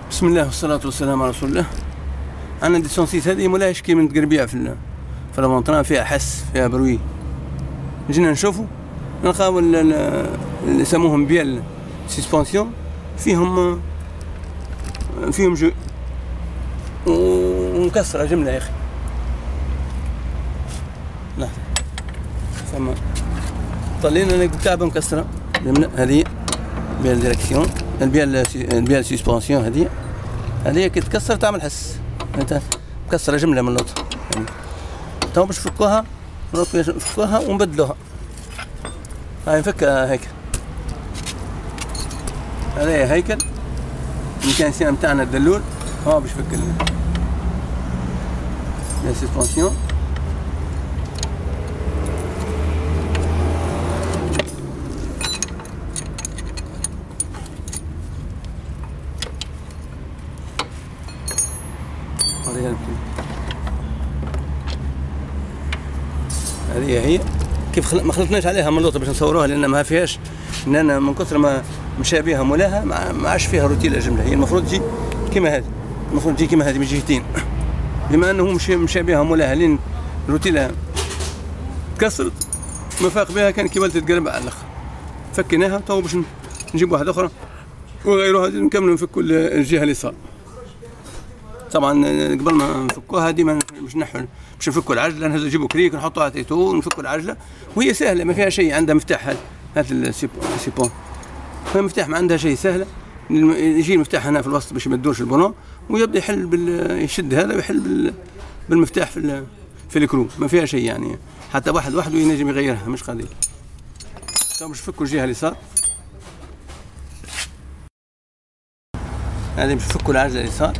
بسم الله والصلاة والسلام على رسول الله. عندنا دي سونسيس هذه مولاهاش كي من تقربيع في المونطران، فيها حس، فيها بروي. جينا نشوفوا نلقاو اللي يسموهم بيال سيسبونسيون فيهم جو ومكسرة جملة يا أخي. لحظة فما طلينا الكعبة مكسرة. هذه بيال ديريكسيون، البيال سيسبونسيون هذه كي تكسر تعمل حس، مكسرة جملة من اللوطة يعني. تو باش نفكوها ونبدلوها. هاي نفكها هيك. هذا هيكل الميكانيسيان نتاعنا الدلول هو باش يفك السسبونسيون. هذه هي كيف ما خلطناش عليها من اللوطه باش نصوروها، لان ما فيهاش، لان من كثر ما مشابهه مولاها ما عادش فيها روتين جمله. هي المفروض تجي كيما هذه، المفروض تجي كيما هذه من جهتين. بما انه مشابهه مولاها لين روتيلها تكسرت ما فاق بها، كان كي ولات تقلب على الاخر. فكيناها تو باش نجيب واحده اخرى وغيروها نكملوا نفكوا الجهه اليسار. طبعا قبل ما نفكوها ديما باش نفكوا العجله، نجيبوا كريك نحطوها تيتو ونفكوا العجله، وهي سهله ما فيها شيء. عندها مفتاح هذا السيبون، المفتاح ما عندها شيء، سهله. يجي المفتاح هنا في الوسط باش ما يدورش البولون، ويبدا يحل يشد هذا ويحل بالمفتاح في الكرو. ما فيها شيء يعني، حتى واحد وحده ينجم يغيرها، مش قضيه. تو باش نفكوا الجهه اليسار. هذه باش نفكوا العجله اليسار.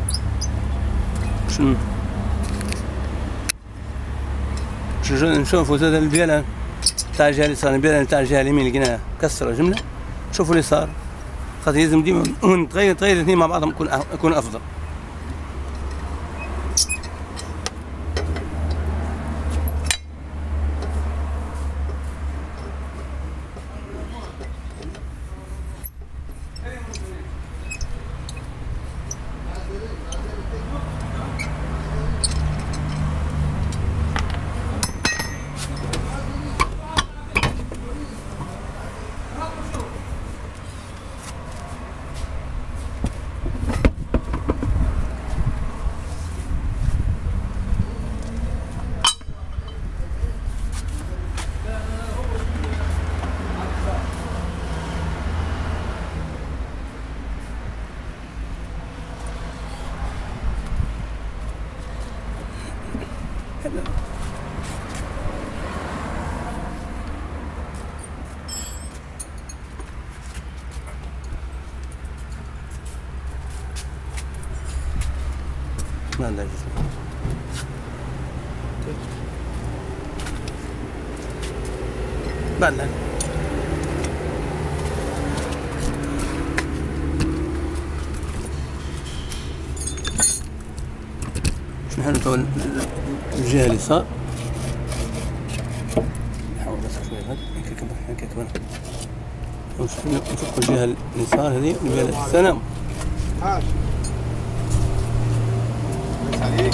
نشوفوا زاد البيالة تاع الجهة اليسار، البيالة تاع الجهة اليمين لقيناها مكسرة جملة. شوفوا اليسار، خاطر لازم ديما تغير الاثنين مع بعضهم يكون أفضل. لا بعد لا باش نحل تو الجهة اليسار. نحاول بس شوية هكا كمان نفكوا الجهة اليسار هذه البيالة السلام. عليك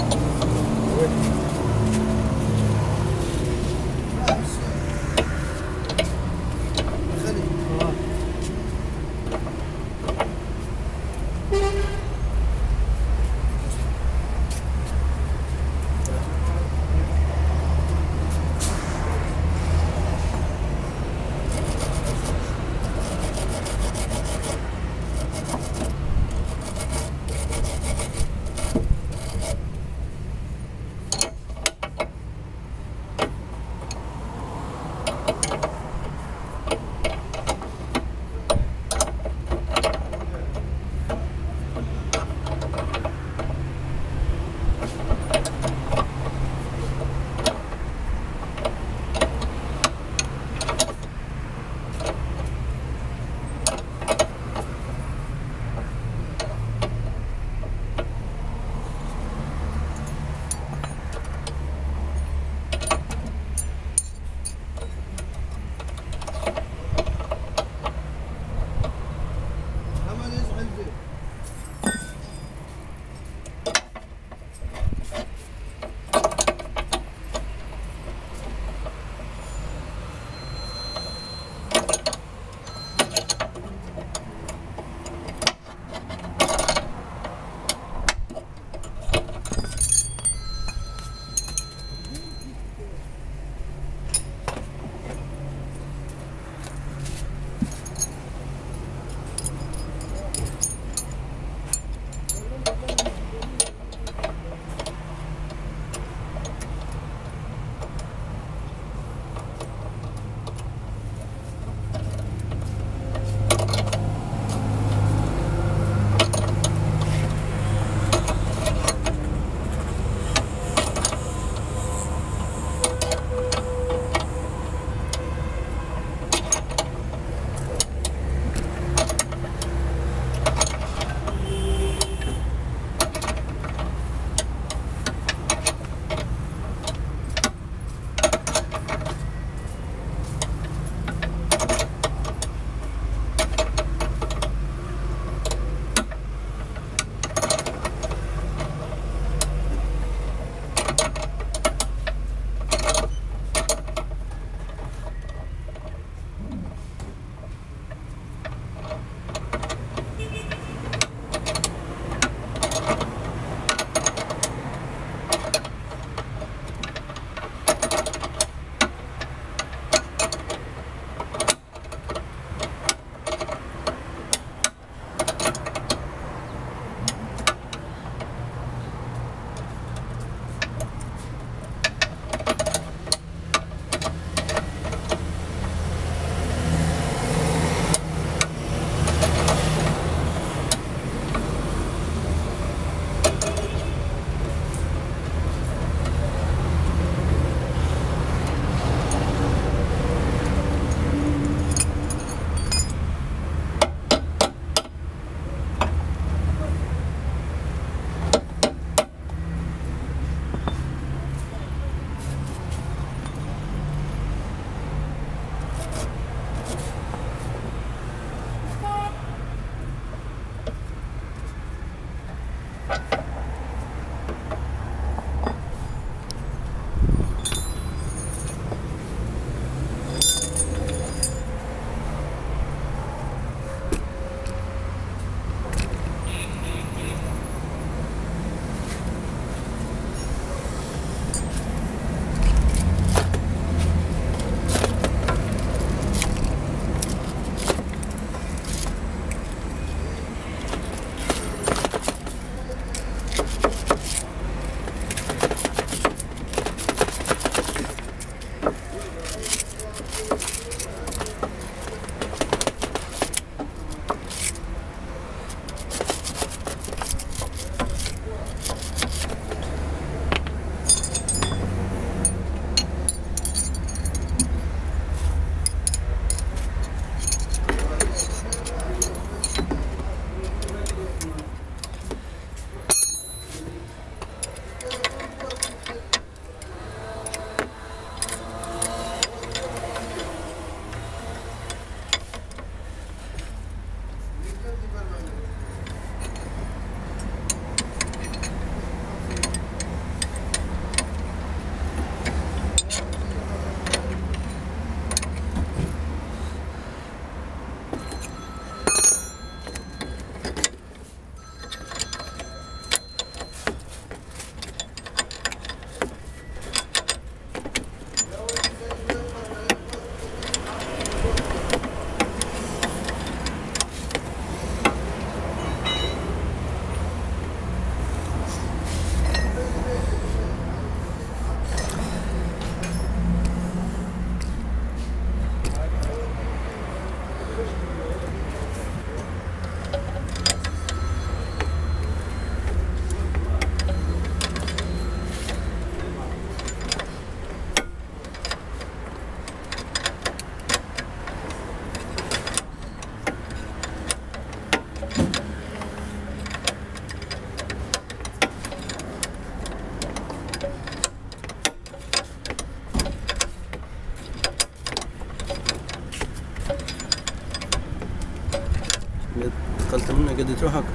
تروح هكا.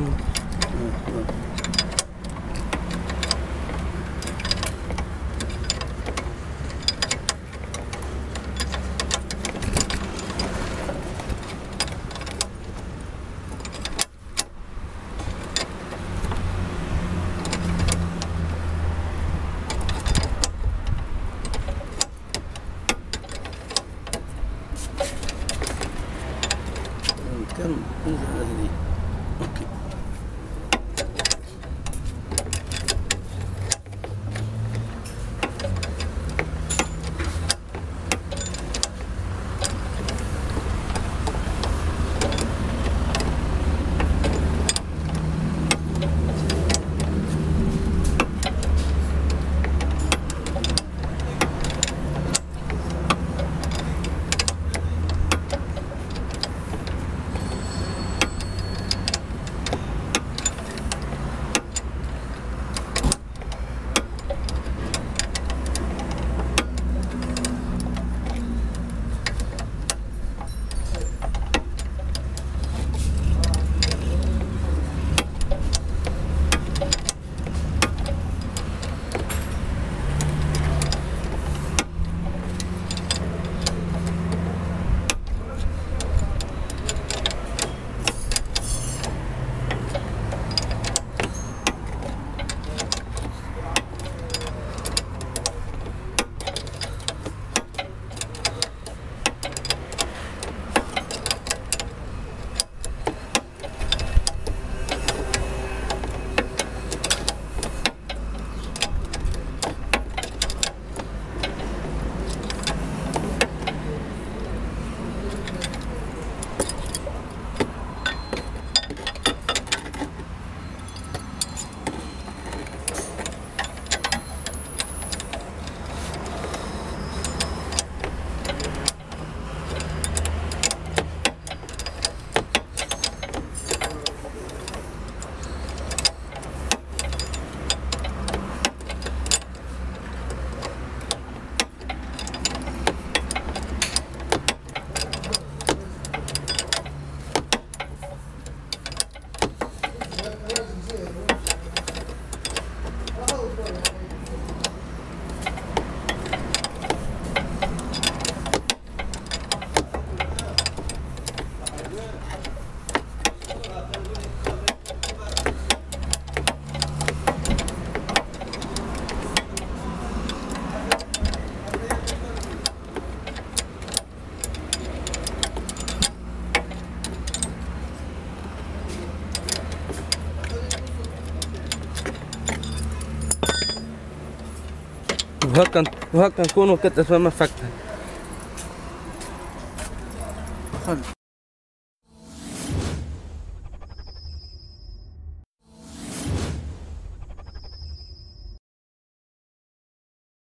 كم انزل هذه. اوكي. وهكا نكونوا كتت فما فكتها. خلف